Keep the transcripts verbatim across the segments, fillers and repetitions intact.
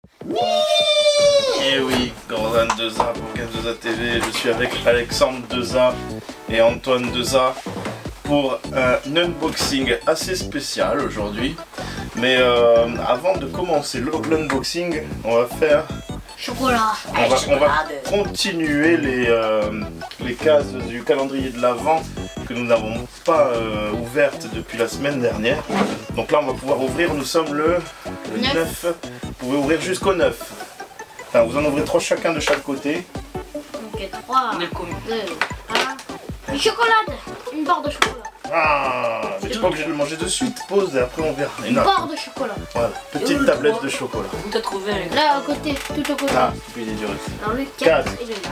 Et oui, Gordon Deza pour Games Deza T V, je suis avec Alexandre Deza et Antoine Deza pour un unboxing assez spécial aujourd'hui. Mais euh, avant de commencer l'unboxing, on va faire... Chocolat. On va, on va continuer les, euh, les cases du calendrier de l'Avent que nous n'avons pas euh, ouvertes depuis la semaine dernière. Donc là on va pouvoir ouvrir, nous sommes le, le neuf. neuf. Vous pouvez ouvrir jusqu'au neuf. Enfin, vous en ouvrez trois chacun de chaque côté. Ok, trois, deux, un. Une chocolade. Une barre de chocolat. Ah, mais tu n'es pas obligé de le manger de suite. Pause et après on verra. Une barre de chocolat. Voilà, petite tablette de chocolat. Où t'as trouvé un... Là, à côté, tout au côté. Ah, puis il est dur. Alors le quatre, il est là.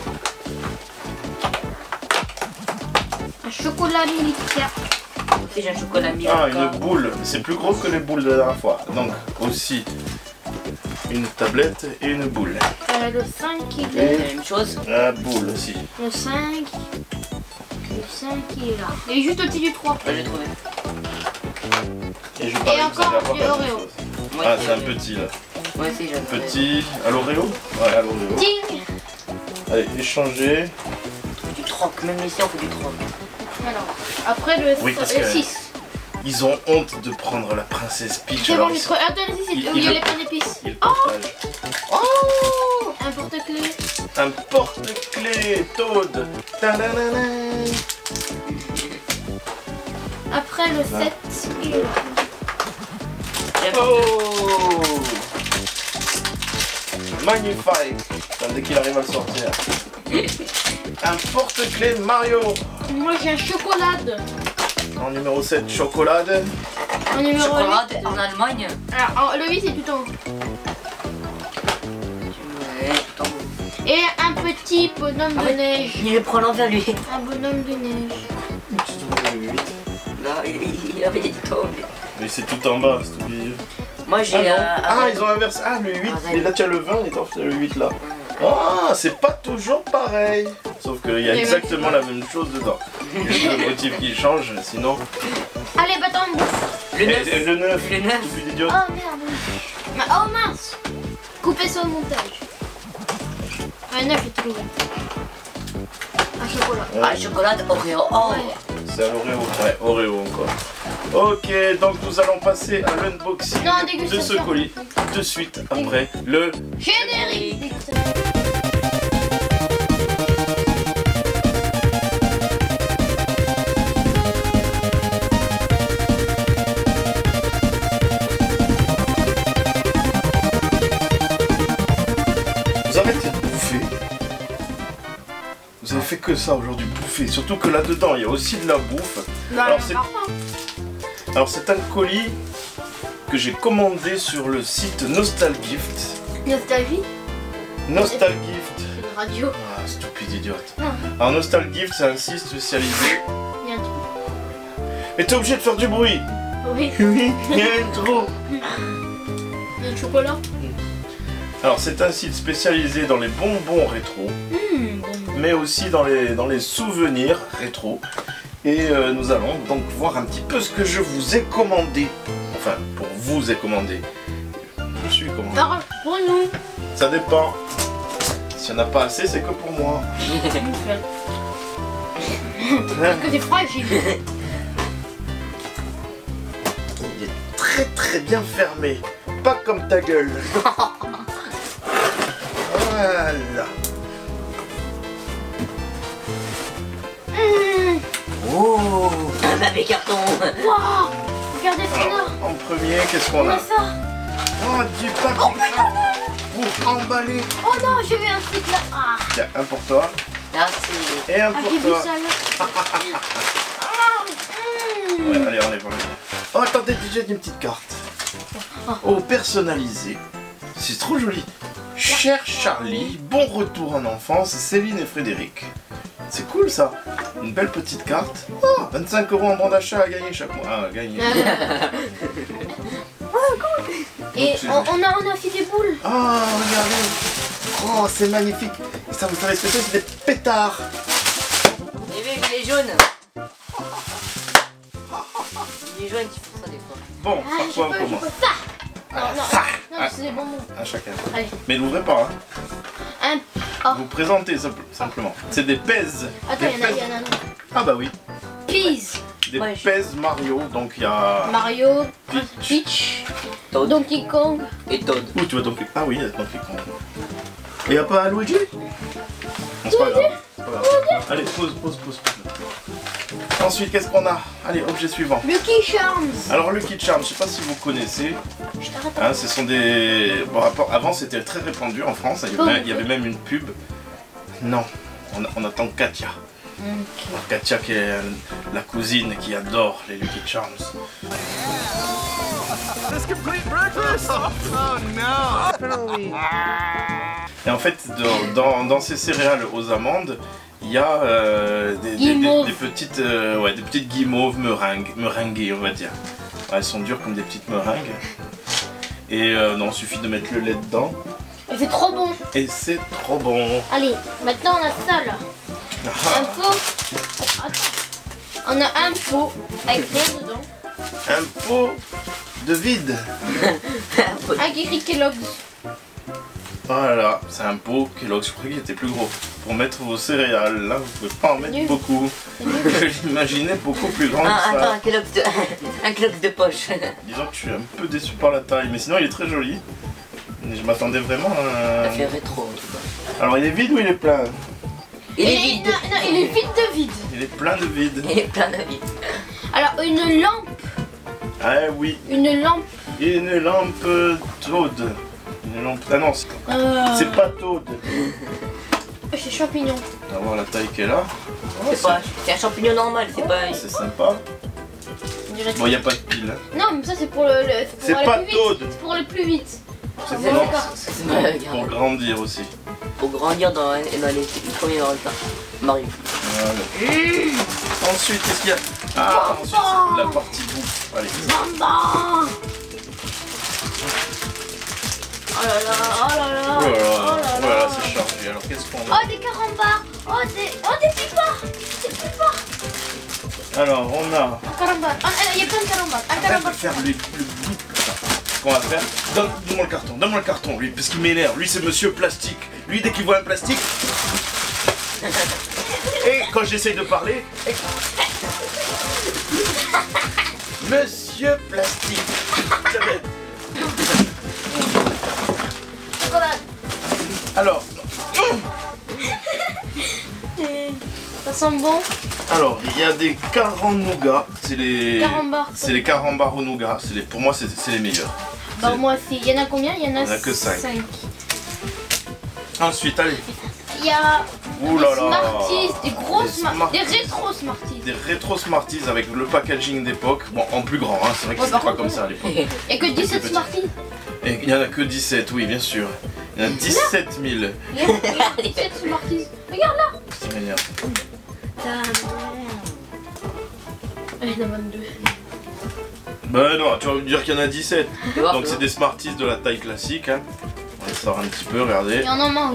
Un chocolat militaire. J'ai un chocolat militaire. Ah, une boule. C'est plus gros que les boules de la dernière fois. Donc, aussi une tablette et une boule. Euh, le cinq, il Et est... La même chose. La boule aussi. Le cinq... Le cinq, il est là. Il est juste au-dessus du trois. Là, j'ai trouvé. Et je parie que vous allez encore avoir du la même Oreo. chose. Moi, Ah, c'est- c'est un petit là. Moi aussi, j'ai trouvé. Petit à l'Oreo. Ouais, à l'Oreo. Ding. Allez, échanger. Du troc. Même ici, on fait du troc. Alors, après le, Oui, parce le que- six. Ils ont honte de prendre la princesse Peach. C'est bon, alors les ils, trois. Attends, ici, c'est il- où il il y a le- les pains d'épices. ils partagent. Oh, un porte-clés. Un porte-clés Toad. Ta-da-da-da. Après le sept, il est là. Oh, magnifique. Attends, dès qu'il arrive à le sortir. Un porte-clés Mario. Moi, j'ai un chocolade. En numéro sept, chocolade. En numéro Chocolat huit. en Allemagne. Alors, en- le huit, c'est tout en haut. Ouais, tout en haut. Et un petit bonhomme Ah de ouais. neige. Il le prend à l'envers, lui. Un bonhomme de neige. Tu trouves le huit? Là, il, il avait des tomes. Mais c'est tout en bas, c'est oublié. Moi, Ah, j'ai... non. euh, Ah, ils ont inversé. Ah, le huit. Ah, Et là, tu as le vingt et toi, tu as le huit là. Ah, c'est pas toujours pareil. Sauf qu'il y a Les exactement la même chose dedans. Juste le motif qui change, sinon. Allez, bâton de bouffe. Le Et- neuf. et le neuf. Le neuf. Tu fais l'idiot. Oh merde. Ma- Oh mince. Coupez ça au montage. Un neuf est trouvé. Un chocolat. Ah, chocolat Oreo. Oh. Ouais. C'est un Oreo. Ouais, Oreo encore. Ok, donc nous allons passer à l'unboxing Non, de ce dégustation. colis de suite après le. Générique. Vous arrêtez de bouffer. Vous avez fait que ça aujourd'hui, bouffer. Surtout que là-dedans, il y a aussi de la bouffe. Bah, Alors, c'est- encore pas. Alors c'est un colis que j'ai commandé sur le site Nostalgift. Nostalgie. Nostalgift. C'est une radio. Ah, stupide idiote. Non. Alors Nostalgift, c'est un site spécialisé. Il y a un trou. Mais t'es obligé de faire du bruit. Oui. Oui, il y a un trou. Il y a un chocolat. Alors c'est un site spécialisé dans les bonbons rétro, Hum, bon. mais aussi dans les, dans les souvenirs rétro. Et euh, nous allons donc voir un petit peu ce que je vous ai commandé. Enfin, pour vous ai commandé. Je suis commandé. Alors, pour nous. Ça dépend. S'il n'y en a pas assez, c'est que pour moi. Parce que c'est fragile. Il est très très bien fermé. Pas comme ta gueule. Voilà. Hum. Oh. Un bébé carton. Waouh. Regardez ça là. Alors, en premier, qu'est-ce qu'on On a? a ça. Oh, du papier pour emballer. Oh non, j'ai vu un truc là. Ah. Tiens, un pour toi Merci. et un Ah, pour j'ai vu toi. ça là. Ah. Hum. Ouais, allez, on est bon. Oh, attendez, j'ai une petite carte. Oh, personnalisé. C'est trop joli. Cher Charlie, bon retour en enfance, Céline et Frédéric. C'est cool ça. Une belle petite carte. Oh, vingt-cinq euros en bon d'achat à gagner chaque mois. Ah, à gagner. Et on, on a, on a aussi des boules. Ah, regardez. Oh, c'est magnifique. Et ça, vous savez ce que c'est? C'est des pétards. Les vieux gilets jaunes. Les jaunes qui font ça des fois. Bon, Ah, par je quoi on peux, je commence? peux ça. Non, non, Ça. non, Ah. c'est des bonbons. À chacun. Allez. Mais l'ouvrez pas, hein. Un. Oh. Vous présentez simple- simplement. C'est des pèses. Attends, Des il y en a, il pèses- y en a un autre. Ah bah oui. Peas. Des Ouais. pèses Mario. Donc il y a. Mario. Peach. Peach. Toad Donkey Kong. et Toad. Où tu vas donc. Ah oui, il y a Donkey Kong. Et y a pas Luigi? Bon, c'est pas grave. c'est pas grave. Allez, pause, pause, pause. pause. Ensuite, qu'est-ce qu'on a? Allez, objet suivant. Lucky Charms. Alors, Lucky Charms, je sais pas si vous connaissez. Je t'arrête. Hein, ce sont des. Bon, rapport- avant, c'était très répandu en France. Il y, avait, il y avait même une pub. Non, on, on attend Katia. Alors, Katia, qui est euh, la cousine qui adore les Lucky Charms. Et en fait, dans, dans, dans ces céréales aux amandes, il y a euh, des, des- des- Guimauves. des petites, euh, ouais, des petites guimauves meringues, meringuées, on va dire. Ouais, elles sont dures comme des petites meringues. Et euh, non, il suffit de mettre le lait dedans. Et c'est trop bon. Et c'est trop bon. Allez, maintenant on a ça là. Un Ah, pot. Attends. On a un pot avec rien dedans. un pot de vide. Un qui écrit Kellogg's. Voilà, c'est un pot Kellogg's, je croyais qu'il était plus gros. Pour mettre vos céréales, là vous pouvez pas en mettre Nul. beaucoup. Je l'imaginais beaucoup plus grand Ah, que attends, ça. un Kellogg's de... un Kellogg's de poche. Disons que je suis un peu déçu par la taille, mais sinon il est très joli. Mais je m'attendais vraiment à... Ça fait rétro en tout cas. Alors il est vide ou il est plein? Il est Et- vide. Non, non, il est vide de vide. Il est plein de vide. Il est plein de vide. Alors une lampe. Ah oui, Une lampe. une lampe Toad. Une lampe... Ah non, c'est Euh... c'est pas Toad. C'est champignon. On va voir la taille qu'elle a. Oh, C'est pas... C'est un champignon normal, c'est pas... c'est sympa. On dirait- Bon, il n'y a pas de pile. Non, mais ça c'est pour le. le- pour C'est aller pas plus vite. Toad. C'est pour aller plus vite. C'est bon, pour, d'accord. c'est C'est pour- pas- pour grandir aussi. Pour grandir dans, dans les premiers résultats. Mario. Voilà. Ensuite, qu'est-ce qu'il y a? Ah, ensuite, c'est la partie bouffe. Allez. Maman. Oh là là, oh là là. Oh là là, Oh là oh là là, là. c'est chargé. Alors, qu'est-ce qu'on a? Oh des carambars. Oh des. Oh des pipards. Des pipards. Alors, on a. Un carambar. Ah, il y a plein de carambars. Un Arrête de carambar. faire le, le bruit. Ce qu'on va faire, donne- donne-moi le carton, donne-moi le carton, lui, parce qu'il m'énerve. Lui, c'est monsieur plastique. Lui, dès qu'il voit un plastique. Et quand j'essaye de parler. et- Monsieur plastique. Chocolat. Alors, Ça sent bon. alors, il y a des carambars nougat. C'est les. Carambars. C'est les carambars au nougat. C'est les, pour moi, c'est c'est les meilleurs. Bah C'est- moi aussi. Il y en a combien? Il y en a, Il y en a que cinq. cinq. Ensuite, allez. Il y a Ouh des là là. Smarties, des gros Des Smarties, des Smarties. rétro Smarties. Des rétro Smarties avec le packaging d'époque. Bon, en plus grand, hein. C'est vrai que Ouais, c'était par pas contre, comme ça à l'époque. Il y a que dix-sept petit. Smarties. Et il n'y en a que dix-sept, oui, bien sûr. Il y en a dix-sept mille. Regarde, regarde, dix-sept Smarties. Regarde là. Ça m'énerve. Il y en a vingt-deux. Bah non, tu vas me dire qu'il y en a dix-sept. Tu vois, Donc c'est des Smarties de la taille classique. Hein. On les sort un petit peu, regardez. Et on en mange.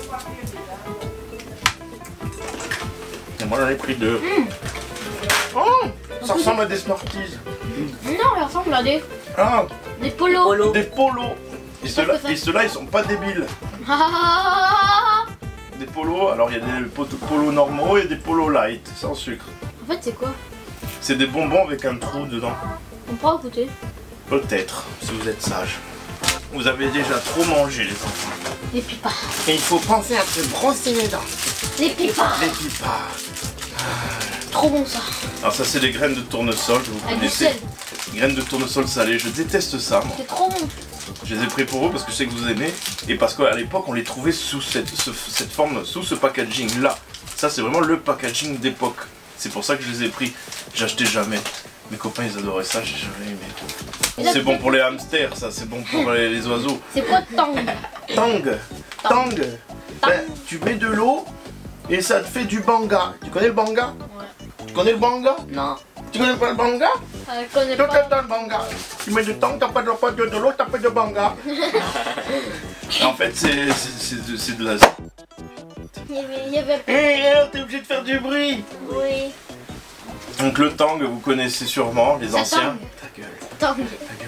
Et moi j'en ai pris deux. Oh, ça ressemble à des Smarties. Non, il ressemble à des, Ah, des polos. Polo. des polos. Et Sauf ceux-là, que ça- et ceux-là, ils sont pas débiles. Ah, ah, ah, ah. Des polos, alors il y a des pot- polos normaux et des polos light, sans sucre. En fait, c'est quoi? C'est des bonbons avec un trou dedans. On pourra goûter. Peut-être, si vous êtes sage. Vous avez déjà trop mangé, les enfants. Les pipards. Et il faut penser à se brosser les dents. Les pipards. Les pipards. Trop bon ça. Alors ça, c'est des graines de tournesol, vous Avec du connaissez. sel. Graines de tournesol salées, je déteste ça, moi. C'est trop bon. Je les ai pris pour vous parce que je sais que vous aimez. Et parce qu'à l'époque, on les trouvait sous cette, ce- cette forme, sous ce packaging-là. Ça, c'est vraiment le packaging d'époque. C'est pour ça que je les ai pris. J'achetais jamais. Mes copains, ils adoraient ça, j'ai jamais Et là, aimé. C'est tu bon peux- pour les hamsters, ça, c'est bon pour les, les oiseaux. C'est quoi Tang? Tang, tang, ben, tu mets de l'eau et ça te fait du banga. Tu connais le banga? Ouais. Tu connais le banga? Non. Tu connais pas le banga? Euh, je connais Tu pas. connais le banga? Tu mets du tang, t'as pas de, pas de, de l'eau, t'as pas de banga. Et en fait, c'est c'est- c'est de, c'est de la... Il y avait. Il y avait... Hé, alors t'es obligé de faire du bruit. Oui. Donc le tang, vous connaissez sûrement, les Ça anciens. tang. Ta gueule, Tang. ta gueule.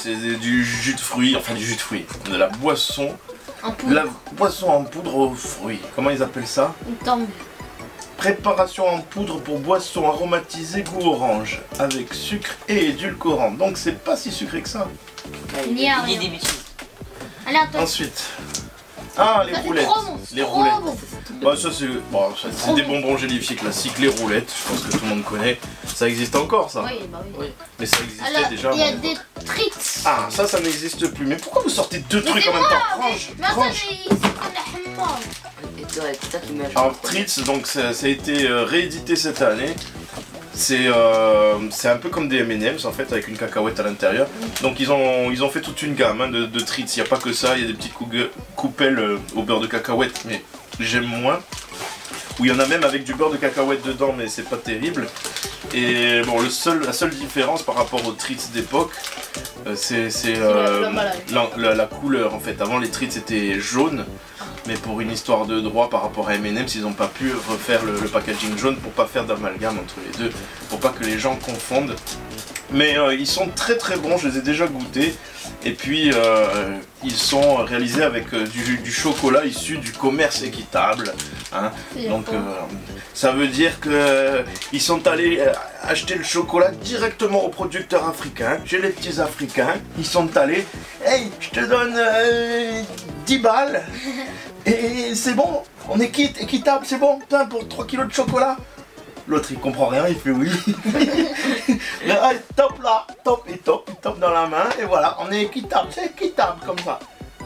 c'est du jus de fruits, enfin du jus de fruits, de la boisson, En poudre. la boisson en poudre aux fruits. Comment ils appellent ça? Une tombe. Préparation en poudre pour boisson aromatisée goût orange, avec sucre et édulcorant. Donc c'est pas si sucré que ça. Il n'y a Il dit rien. des bêtises. Allez, attends. Ensuite, ah les Ça, c'est roulettes, trop bon, c'est les trop roulettes. bon. Bah ça c'est bon, ça, c'est des bonbons gélifiés classiques, les roulettes. Je pense que tout le monde connaît. Ça existe encore ça. Oui, bah oui. Oui. Mais ça existait Alors, déjà. il y a avant. des treats. Ah ça ça n'existe plus. Mais pourquoi vous sortez deux Mais trucs c'est en même moi, temps? Range, Mais attends, range. mais ils sont en hammam. Et toi, c'est toi qui m'as Alors Treats, donc ça, ça a été euh, réédité cette année. C'est euh, c'est un peu comme des M and M's en fait avec une cacahuète à l'intérieur. Donc ils ont, ils ont fait toute une gamme hein, de, de treats. Il n'y a pas que ça, il y a des petites cougue- coupelles euh, au beurre de cacahuète, mais j'aime moins. Ou il y en a même avec du beurre de cacahuète dedans, mais c'est pas terrible. Et bon, le seul, la seule différence par rapport aux treats d'époque, euh, c'est c'est, euh, la- l'emballage. la, la- la couleur en fait. Avant les treats étaient jaunes. Mais pour une histoire de droit par rapport à M and M's, ils n'ont pas pu refaire le, le packaging jaune pour pas faire d'amalgame entre les deux, pour pas que les gens confondent. Mais euh, ils sont très très bons, je les ai déjà goûtés. Et puis euh, ils sont réalisés avec euh, du, du chocolat issu du commerce équitable. Hein. C'est Donc bon. euh, ça veut dire que euh, ils sont allés euh, acheter le chocolat directement aux producteurs africains, chez les petits africains. Ils sont allés, hey, je te donne euh, dix balles. Et c'est bon, on est quitte, équitable, c'est bon, putain, pour trois kilos de chocolat. L'autre il comprend rien, il fait oui. Là, il top là, top, il top, il top dans la main, et voilà, on est équitable, c'est équitable comme ça.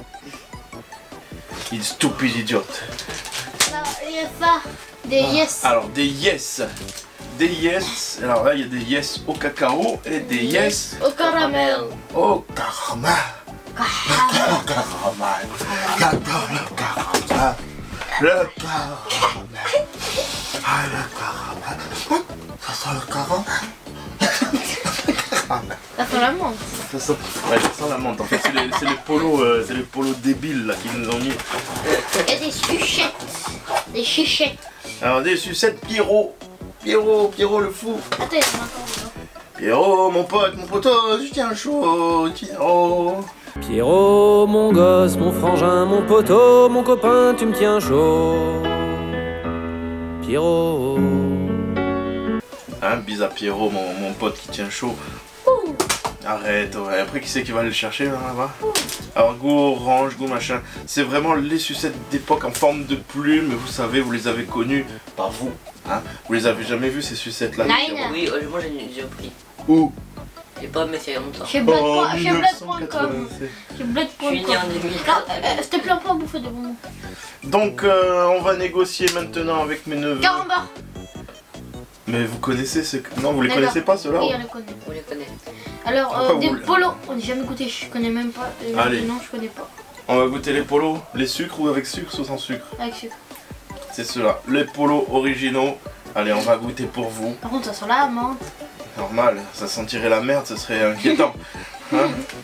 Il stupide idiote. Là, il y a ça. Des yes. Alors des yes, des yes, alors là il y a des yes au cacao et des yes Au caramel. au caramel. Le caramel, j'adore le caramel, le caramel, ah le caramel, ça sent le caramel. Ça sent la menthe. Ça sent, ouais, ça sent la menthe. En fait, c'est les, c'est les polos, euh, c'est les polos débiles là qui nous ont mis. Il y a des suchettes. Des chichettes. Alors des sucettes Pierrot, Pierrot, Pierrot le fou. Attends, il y en a encore dedans. Pierrot, mon pote, mon poteau, je tiens chaud, Pierrot. Pierrot, mon gosse, mon frangin, mon poteau, mon copain, tu me tiens chaud. Pierrot. Hein, bis à Pierrot, mon, mon pote qui tient chaud. Ouh. Arrête, ouais. Après, qui c'est qui va aller le chercher là, là-bas? Alors, goût orange, goût machin. C'est vraiment les sucettes d'époque en forme de plume. Vous savez, vous les avez connues. Pas vous, hein. Vous les avez jamais vues ces sucettes là? Nine. Oui, euh, moi j'ai déjà pris. Où? J'ai pas, mais c'est il y a longtemps. Chez Oh, Blood.com. Chez mille neuf cent Blood.com. quatre-vingt-sept. Chez Je suis né en Blood.com. deux mille. Ah, euh, S'il te plaît, on peut en bouffer des bonbons. Donc, euh, on va négocier maintenant avec mes neveux. Carambar. Mais vous connaissez ce... Non, vous les D'accord. connaissez pas ceux-là? Oui, on les connaît. On les connaît. Alors, Pourquoi euh, des vous- polos. On n'a jamais goûté, je connais même pas. Les Allez. Non, je connais pas. On va goûter les polos. Les sucres ou avec sucre ou sans sucre? Avec sucre. C'est ceux-là. Les polos originaux. Allez, on va goûter pour vous. Par contre, ça sent la menthe. Normal, ça sentirait la merde, ce serait inquiétant. Hein?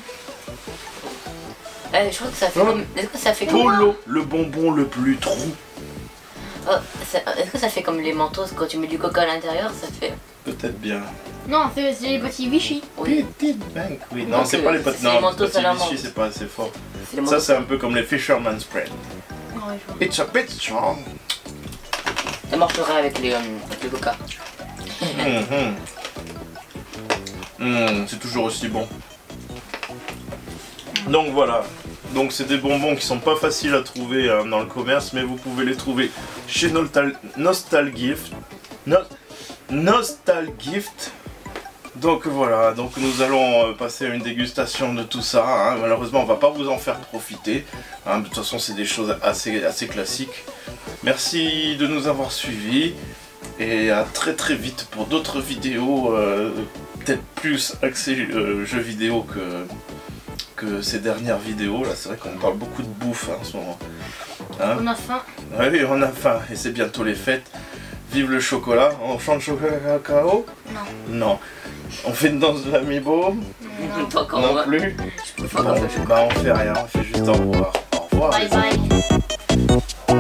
Eh, je crois que ça fait Oh. comme. Est-ce que ça fait comme. Polo, le bonbon le plus trou. Oh, ça- Est-ce que ça fait comme les mentos quand tu mets du coca à l'intérieur? Ça fait. Peut-être bien. Non, c'est c'est les petits Vichy. Oui, Petite banque. Oui, non, Donc, c'est euh, pas les c'est potes. les Non, mentos petit à la Vichy, menthe. c'est pas assez fort. c'est les Ça, mentos. c'est un peu comme les Fisherman's Spread. Ouais, je vois. It's a bit strong. Ça marcherait avec les, euh, avec le coca. Mhm. Mhm, c'est toujours aussi bon. Donc voilà. Donc c'est des bonbons qui sont pas faciles à trouver hein, dans le commerce, mais vous pouvez les trouver chez Nostal Nostalgift. No Nostalgift. Donc voilà, donc nous allons euh, passer à une dégustation de tout ça. Hein. Malheureusement, on va pas vous en faire profiter. Hein. De toute façon, c'est des choses assez, assez classiques. Merci de nous avoir suivis. Et à très très vite pour d'autres vidéos, euh, peut-être plus axées euh, jeux vidéo que, que ces dernières vidéos. Là, c'est vrai qu'on parle beaucoup de bouffe hein, en ce moment. Hein? On a faim. Ouais, oui, on a faim et c'est bientôt les fêtes. Vive le chocolat. On chante chocolat cacao? Non. Non. On fait une danse de l'amiibo? Non. Pas encore Non moi. plus. Je peux pas Bon, comme ça. bah on fait rien, on fait juste au revoir. Au revoir. Bye les amis. bye.